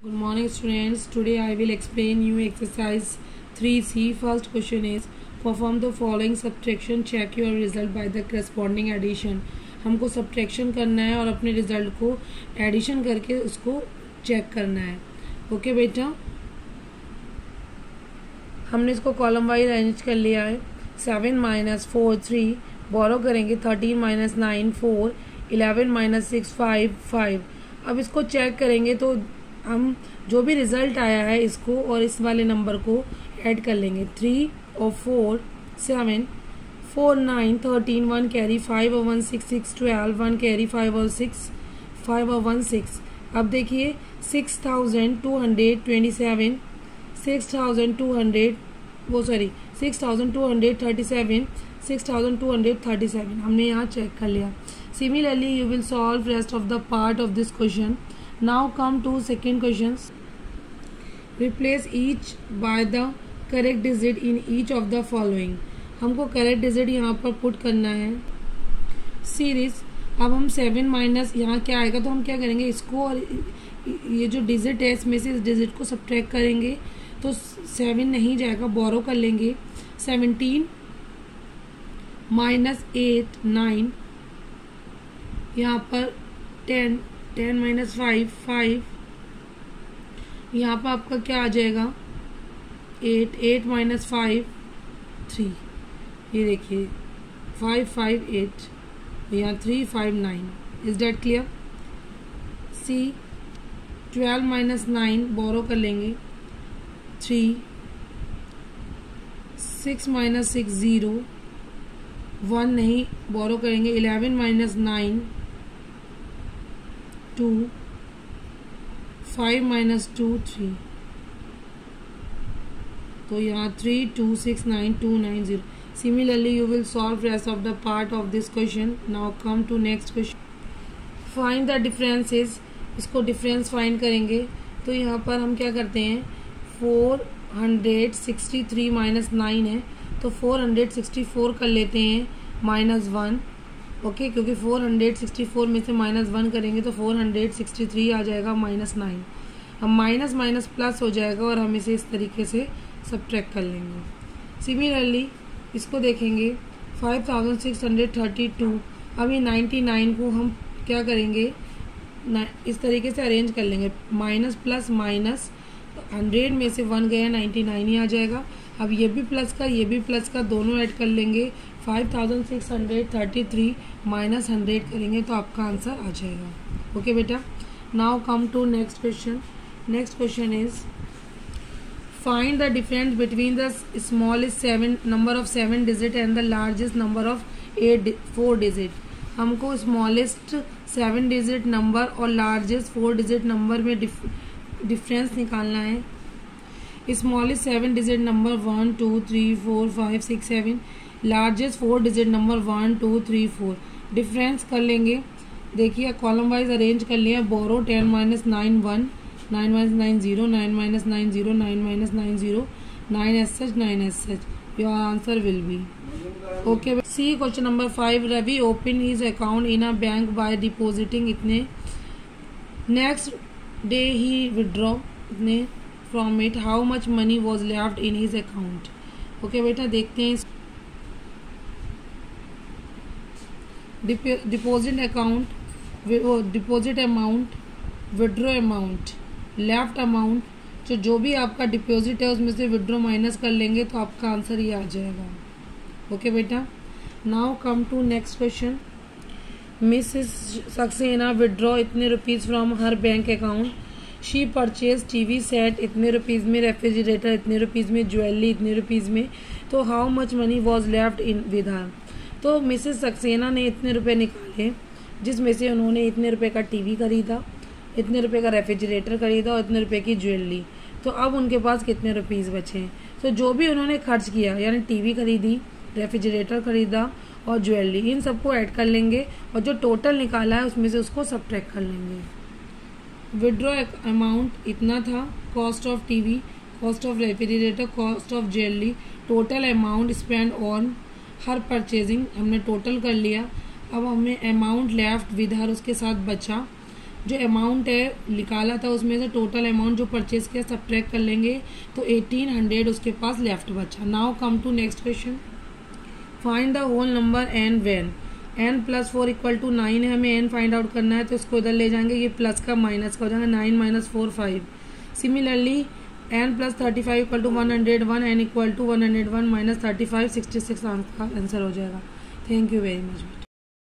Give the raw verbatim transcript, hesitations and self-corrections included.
Good morning students. Today I will explain you exercise three C. First question is perform the following subtraction, check your result by the corresponding addition. हमको subtraction करना है और अपने result को addition करके उसको check करना है. ओके बेटा, हमने इसको कॉलम वाइज अरेंज कर लिया है. Seven minus four three, borrow करेंगे thirteen minus nine four, eleven minus six five five. अब इसको चेक करेंगे तो हम जो भी रिजल्ट आया है इसको और इस वाले नंबर को ऐड कर लेंगे. थ्री और four seven, four nine thirteen, one carry five और one six six twelve, one carry five और सिक्स फाइव और वन सिक्स. अब देखिए six thousand two hundred twenty seven, six thousand two hundred वो sorry six thousand two hundred thirty seven, six thousand two hundred thirty seven हमने यहाँ check कर लिया. Similarly, you will solve rest of the part of this question. Now come to second questions. Replace each by the correct digit in each of the following. हमको correct digit यहाँ पर put करना है. Series. अब हम seven minus यहाँ क्या आएगा तो हम क्या करेंगे, इसको और ये जो डिजिट है इसमें से इस डिजिट को सब्ट्रैक्ट करेंगे तो सेवन नहीं जाएगा, बोरो कर लेंगे. सेवनटीन माइनस एट नाइन, यहाँ पर ten, ten minus five five, यहाँ पर आपका क्या आ जाएगा eight, eight minus five three. ये देखिए फाइव फाइव एट, यहाँ three five nine. Is that clear? See twelve minus nine, borrow कर लेंगे three, six minus six zero, one नहीं बोरो करेंगे. Eleven minus nine two, five minus two three, तो यहाँ three two six nine two nine zero. Similarly, you will solve rest of the part of this question. Now come to next question. Find the differences. इसको difference find करेंगे तो यहाँ पर हम क्या करते हैं, four hundred sixty three minus nine है तो फोर हंड्रेड सिक्सटी फोर कर लेते हैं माइनस वन. ओके, क्योंकि फोर हंड्रेड सिक्सटी फोर में से माइनस वन करेंगे तो फोर हंड्रेड सिक्सटी थ्री आ जाएगा माइनस नाइन. हम माइनस माइनस प्लस हो जाएगा और हम इसे इस तरीके से सब्ट्रैक्ट कर लेंगे. सिमिलरली इसको देखेंगे five thousand six hundred thirty two. अब ये नाइन्टी नाइन को हम क्या करेंगे, इस तरीके से अरेंज कर लेंगे, माइनस प्लस माइनस, हंड्रेड में से वन गया नाइन्टी नाइन ही आ जाएगा. अब ये भी प्लस का ये भी प्लस का दोनों ऐड कर लेंगे. Five thousand six hundred thirty three minus hundred करेंगे तो आपका आंसर आ जाएगा. ओके बेटा, now come to next question. Next question is find the difference between the smallest seven number of seven digit and the largest number of eight four digit. हमको smallest seven digit number और largest four digit number में difference निकालना है. smallest seven digit number one two three four five six seven, largest four digit number one two three four. Difference कर लेंगे. देखिए column wise arrange कर लिया. Borrow ten minus nine one, nine minus nine zero, nine minus nine zero, nine minus nine zero, nine as such, nine as such. Your answer will be okay. See question number five. Ravi open his account in a bank by depositing इतने. Next day he withdraw इतने from it. How much money was left in his account. Okay बेटा, देखते हैं. Deposit account, deposit amount, withdraw amount, left amount. तो जो भी आपका deposit है उसमें से विड्रॉ माइनस कर लेंगे तो आपका आंसर ये आ जाएगा. ओके बेटा, now come to next question. Mrs Saxena withdraw इतने rupees from her bank account. She purchase TV set इतने रुपीज़ में, रेफ्रिजरेटर इतने रुपीज़ में, ज्वेलरी इतने रुपीज़ में. तो how much money was left in with her. तो मिसेस सक्सेना ने इतने रुपये निकाले जिसमें से उन्होंने इतने रुपये का टीवी खरीदा, इतने रुपए का रेफ्रिजरेटर खरीदा और इतने रुपए की ज्वेलरी. तो अब उनके पास कितने रुपीस बचे हैं. तो जो भी उन्होंने खर्च किया यानी टीवी खरीदी, रेफ्रिजरेटर खरीदा और ज्वेलरी, इन सबको ऐड कर लेंगे और जो टोटल निकाला है उसमें से उसको सब्ट्रैक्ट कर लेंगे. विड्रॉ अमाउंट इतना था, cost of TV, cost of refrigerator, cost of jewellery, total amount spend on her purchasing हमने टोटल कर लिया. अब हमें अमाउंट लेफ्ट विद हर उसके साथ बचा जो अमाउंट है निकाला था उसमें से टोटल अमाउंट जो परचेज किया सब्ट्रैक्ट कर लेंगे तो एटीन हंड्रेड उसके पास लेफ्ट बचा। Now come to next question. Find the whole number n when n plus four equal to nine है, हमें एन फाइंड आउट करना है तो इसको इधर ले जाएंगे, ये प्लस का माइनस का हो जाएगा, nine minus four five. Similarly n plus thirty five equal to one hundred one, n equal to one hundred one minus thirty five sixty six answer हो जाएगा। Thank you very much.